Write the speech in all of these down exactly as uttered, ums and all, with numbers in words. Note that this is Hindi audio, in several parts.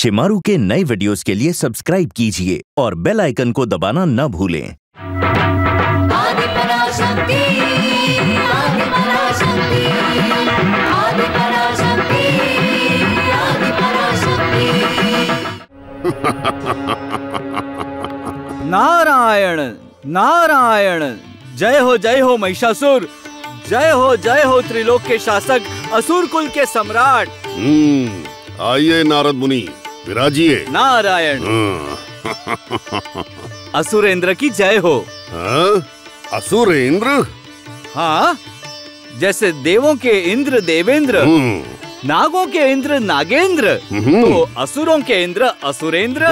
शिमारू के नए वीडियोस के लिए सब्सक्राइब कीजिए और बेल आइकन को दबाना न भूलें। आदि पराशक्ति, आदि पराशक्ति, आदि पराशक्ति, आदि पराशक्ति। नारायण नारायण, जय हो जय हो महिषासुर, जय हो जय हो त्रिलोक के शासक, असुर कुल के सम्राट। हम्म, आइए नारद मुनि, विराजिए। नारायण। असुरेंद्र की जय हो। हाँ? असुरेंद्र? हाँ, जैसे देवों के इंद्र देवेंद्र, नागों के इंद्र नागेंद्र, तो असुरों के इंद्र असुरेंद्र।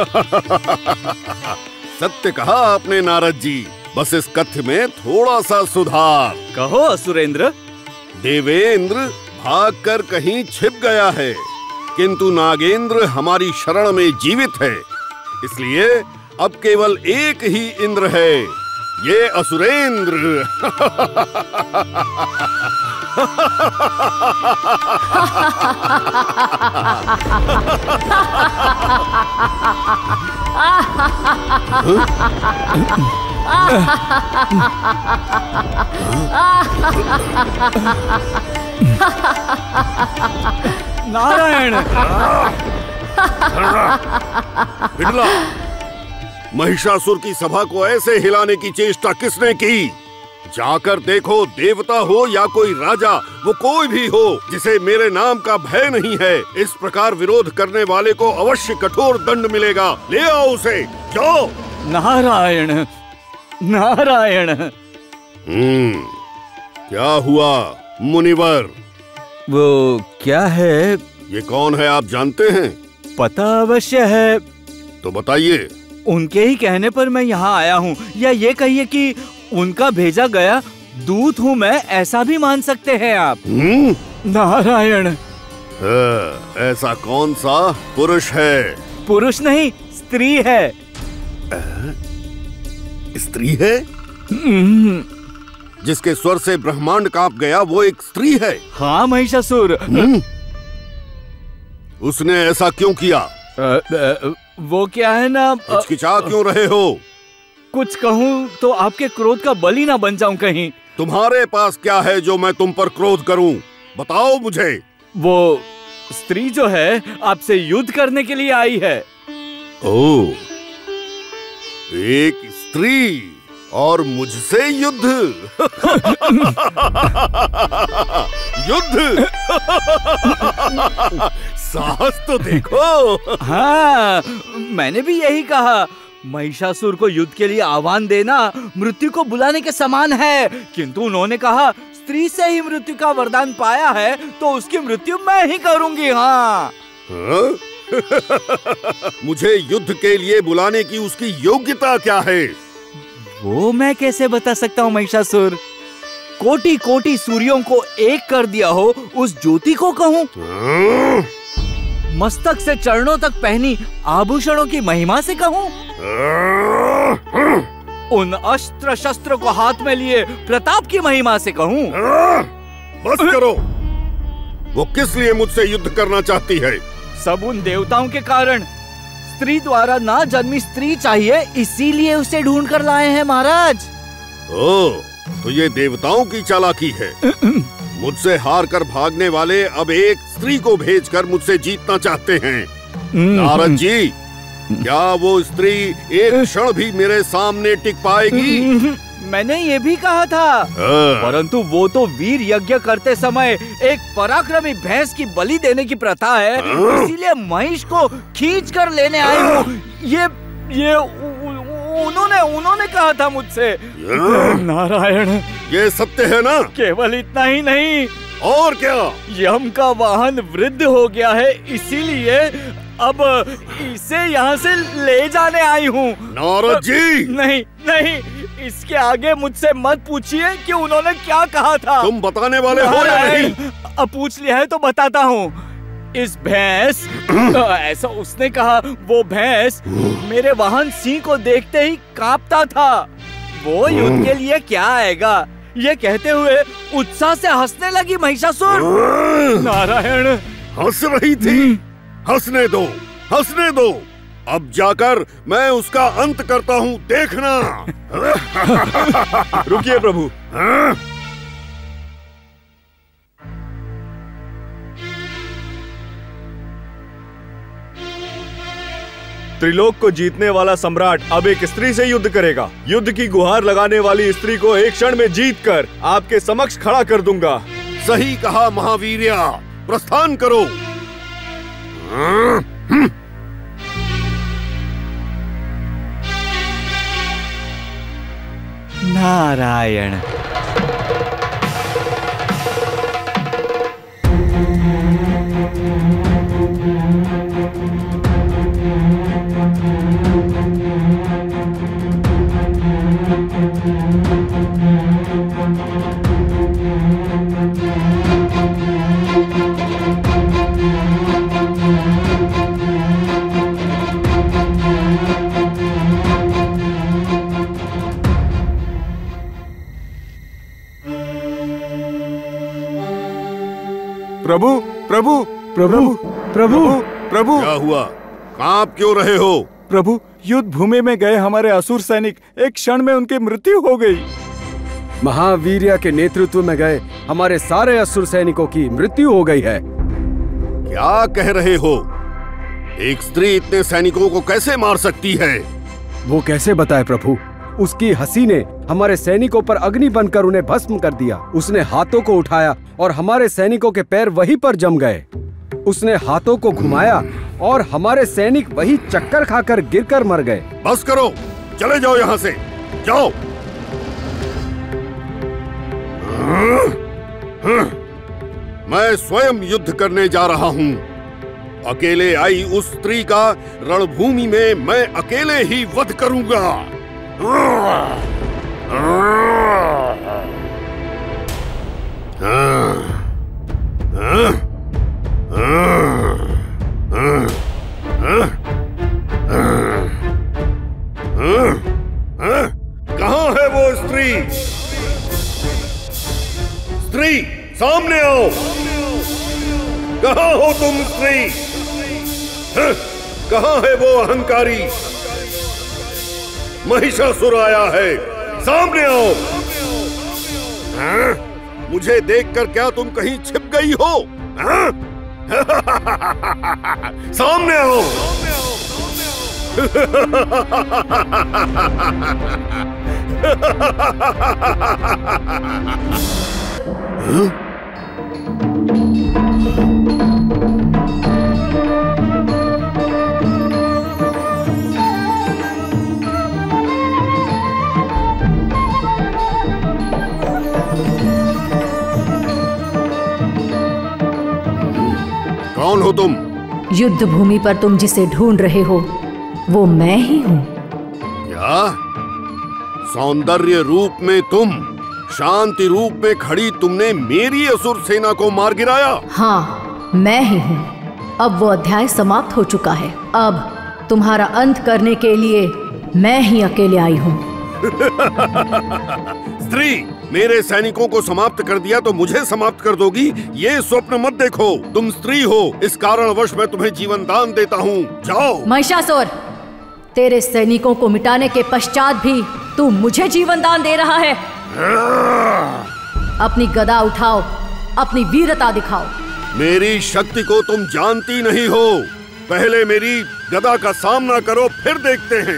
सत्य कहा आपने नारद जी, बस इस कथ्य में थोड़ा सा सुधार। कहो असुरेंद्र। देवेंद्र भागकर कहीं छिप गया है, किंतु नागेंद्र हमारी शरण में जीवित है, इसलिए अब केवल एक ही इंद्र है, ये असुरेंद्र। नारायण। बिड़ला, महिषासुर की सभा को ऐसे हिलाने की चेष्टा किसने की? जाकर देखो, देवता हो या कोई राजा, वो कोई भी हो जिसे मेरे नाम का भय नहीं है, इस प्रकार विरोध करने वाले को अवश्य कठोर दंड मिलेगा। ले आओ उसे, जाओ। नारायण नारायण। हम्म, क्या हुआ मुनिवर? वो क्या है? ये कौन है आप जानते हैं? पता अवश्य है। तो बताइए। उनके ही कहने पर मैं यहाँ आया हूँ, या ये कहिए कि उनका भेजा गया दूत हूँ मैं, ऐसा भी मान सकते हैं आप। हम्म? नारायण। हाँ, ऐसा कौन सा पुरुष है? पुरुष नहीं, स्त्री है। आ, स्त्री है? जिसके स्वर से ब्रह्मांड कांप गया, वो एक स्त्री है? हाँ महिषासुर। उसने ऐसा क्यों किया? आ, आ, वो क्या है ना, हिचकिचा क्यों रहे हो? कुछ कहूँ तो आपके क्रोध का बलि ना बन जाऊं कहीं। तुम्हारे पास क्या है जो मैं तुम पर क्रोध करूं? बताओ मुझे। वो स्त्री जो है आपसे युद्ध करने के लिए आई है। ओह, एक स्त्री और मुझसे युद्ध? युद्ध? साहस तो देखो। हाँ, मैंने भी यही कहा। महिषासुर को युद्ध के लिए आह्वान देना मृत्यु को बुलाने के समान है, किंतु उन्होंने कहा स्त्री से ही मृत्यु का वरदान पाया है, तो उसकी मृत्यु मैं ही करूंगी। हाँ, हाँ? मुझे युद्ध के लिए बुलाने की उसकी योग्यता क्या है? वो मैं कैसे बता सकता हूँ महिषासुर? कोटि कोटि सूर्यों को एक कर दिया हो उस ज्योति को कहूँ? हाँ? मस्तक से चरणों तक पहनी आभूषणों की महिमा से कहूँ? उन अस्त्र शस्त्र को हाथ में लिए प्रताप की महिमा से कहूँ? बस करो। वो किस लिए मुझसे युद्ध करना चाहती है? सब उन देवताओं के कारण। स्त्री द्वारा ना जन्मी स्त्री चाहिए, इसीलिए उसे ढूंढ कर लाए हैं महाराज। ओह, तो ये देवताओं की चालाकी है। मुझसे हार कर भागने वाले अब एक स्त्री को भेजकर मुझसे जीतना चाहते हैं। नारद जी, क्या वो स्त्री एक क्षण भी मेरे सामने टिक पाएगी? मैंने ये भी कहा था, परंतु वो तो वीर यज्ञ करते समय एक पराक्रमी भैंस की बलि देने की प्रथा है, इसीलिए महिष को खींच कर लेने आई हूँ। ये ये उन्होंने उन्होंने कहा था मुझसे। नारायण, ये सत्य है ना? केवल इतना ही नहीं, और क्या? यम का वाहन वृद्ध हो गया है, इसीलिए अब इसे यहाँ से ले जाने आई हूँ। नारद जी! नहीं नहीं, इसके आगे मुझसे मत पूछिए कि उन्होंने क्या कहा था। तुम बताने वाले हो या नहीं? अब पूछ लिया है तो बताता हूँ। इस भैंस, ऐसा उसने कहा, वो भैंस मेरे वाहन सिंह को देखते ही कांपता था। वो युद्ध के लिए क्या आएगा, ये कहते हुए उत्साह से हंसने लगी महिषासुर। नारायण, हंस रही थी? हंसने दो, हंसने दो। अब जाकर मैं उसका अंत करता हूँ, देखना। रुकिए प्रभु। हाँ? त्रिलोक को जीतने वाला सम्राट अब एक स्त्री से युद्ध करेगा। युद्ध की गुहार लगाने वाली स्त्री को एक क्षण में जीतकर आपके समक्ष खड़ा कर दूंगा। सही कहा महावीर्या, प्रस्थान करो। नारायण। प्रभु प्रभु प्रभु प्रभु प्रभु क्या हुआ? कांप क्यों रहे हो? प्रभु, युद्ध भूमि में गए हमारे असुर सैनिक एक क्षण में उनकी मृत्यु हो गई। महावीर्या के नेतृत्व में गए हमारे सारे असुर सैनिकों की मृत्यु हो गई है। क्या कह रहे हो? एक स्त्री इतने सैनिकों को कैसे मार सकती है? वो कैसे बताए प्रभु? उसकी हंसी ने हमारे सैनिकों पर अग्नि बनकर उन्हें भस्म कर दिया। उसने हाथों को उठाया और हमारे सैनिकों के पैर वहीं पर जम गए। उसने हाथों को घुमाया और हमारे सैनिक वही चक्कर खाकर गिरकर मर गए। बस करो, चले जाओ यहाँ से, जाओ। मैं स्वयं युद्ध करने जा रहा हूँ। अकेले आई उस स्त्री का रणभूमि में मैं अकेले ही वध करूंगा। कहाँ है वो स्त्री? स्त्री, सामने आओ। कहाँ हो तुम स्त्री? कहाँ है वो अहंकारी? महिषासुर आया है, सामने आओ। हाँ? मुझे देखकर क्या तुम कहीं छिप गई हो? हाँ? सामने आओ। हाँ? कौन हो तुम? युद्ध भूमि पर तुम जिसे ढूंढ रहे हो वो मैं ही हूँ। क्या? सौंदर्य रूप में तुम, शांति रूप में खड़ी तुमने मेरी असुर सेना को मार गिराया? हाँ, मैं ही हूँ। अब वो अध्याय समाप्त हो चुका है। अब तुम्हारा अंत करने के लिए मैं ही अकेले आई हूँ। स्त्री, मेरे सैनिकों को समाप्त कर दिया तो मुझे समाप्त कर दोगी? ये स्वप्न मत देखो। तुम स्त्री हो, इस कारणवश मैं तुम्हें जीवन दान देता हूँ। जाओ। महिषासुर, तेरे सैनिकों को मिटाने के पश्चात भी तू मुझे जीवन दान दे रहा है। अपनी गदा उठाओ, अपनी वीरता दिखाओ। मेरी शक्ति को तुम जानती नहीं हो। पहले मेरी गदा का सामना करो, फिर देखते हैं।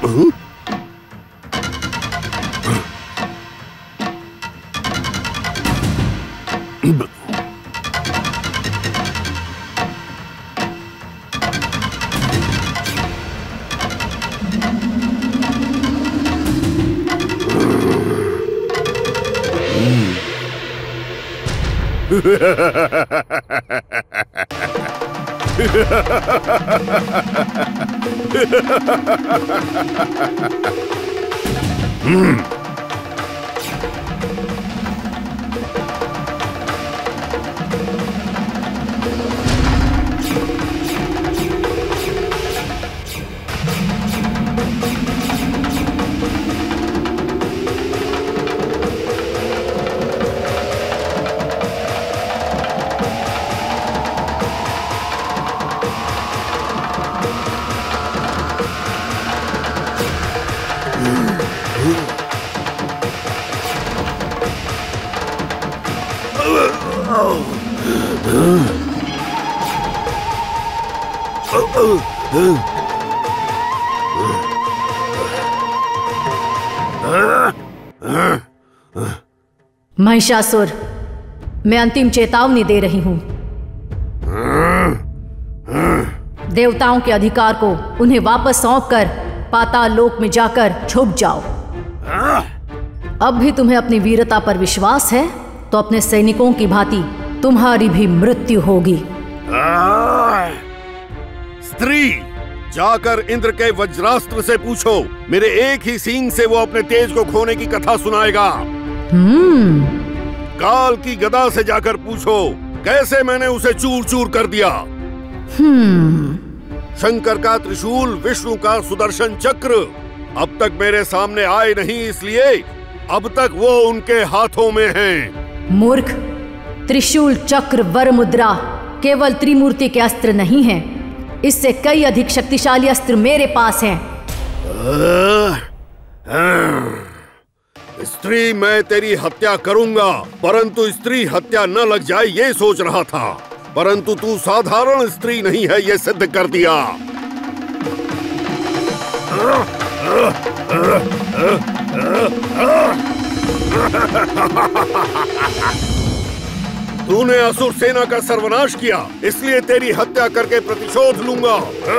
महिषासुर, मैं अंतिम चेतावनी दे रही हूं। देवताओं के अधिकार को उन्हें वापस सौंपकर पाताल लोक में जाकर छुप जाओ। अब भी तुम्हें अपनी वीरता पर विश्वास है तो अपने सैनिकों की भांति तुम्हारी भी मृत्यु होगी। स्त्री, जाकर इंद्र के वज्रास्त्र से पूछो, मेरे एक ही सींग से वो अपने तेज को खोने की कथा सुनाएगा। हम्म काल की गदा से जाकर पूछो, कैसे मैंने उसे चूर चूर कर दिया। हम्म शंकर का त्रिशूल, विष्णु का सुदर्शन चक्र अब तक मेरे सामने आए नहीं, इसलिए अब तक वो उनके हाथों में हैं। मूर्ख, त्रिशूल, चक्र, वर मुद्रा केवल त्रिमूर्ति के अस्त्र नहीं हैं। इससे कई अधिक शक्तिशाली अस्त्र मेरे पास हैं। स्त्री, मैं तेरी हत्या करूंगा, परंतु स्त्री हत्या न लग जाए ये सोच रहा था, परंतु तू साधारण स्त्री नहीं है ये सिद्ध कर दिया। तूने असुर सेना का सर्वनाश किया, इसलिए तेरी हत्या करके प्रतिशोध लूंगा।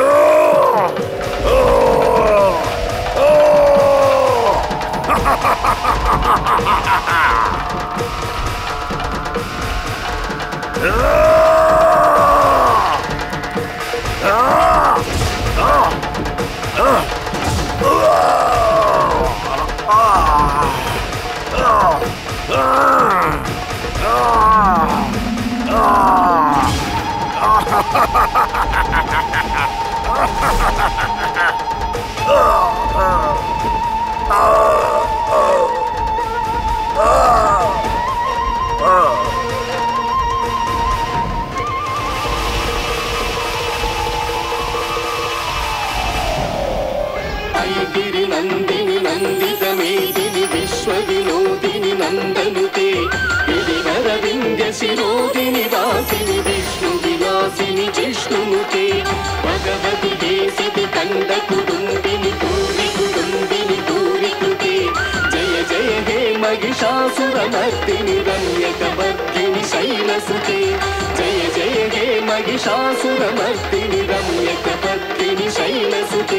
नंदिनी नंदित मेदिनी विश्व विनोदिनी नंदनुते गिरिवर विंध्य शिरोदिनी वासिनी विष्णु विलासिनी जिष्णुनुते भगवति देसिति कंद कुडुंबिनी पूरी कुडुंबिनी पूरी कृते जय जय हे महिषासुरमर्दिनी रम्यकवर्दिनी शैलसुते जय जय हे महिषासुरमर्दिनी रम्यकवर्दिनी शैलसुते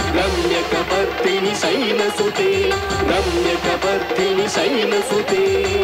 रम्यकवर्दिनी शैलसुते रम्यकवर्दिनी शैलसुते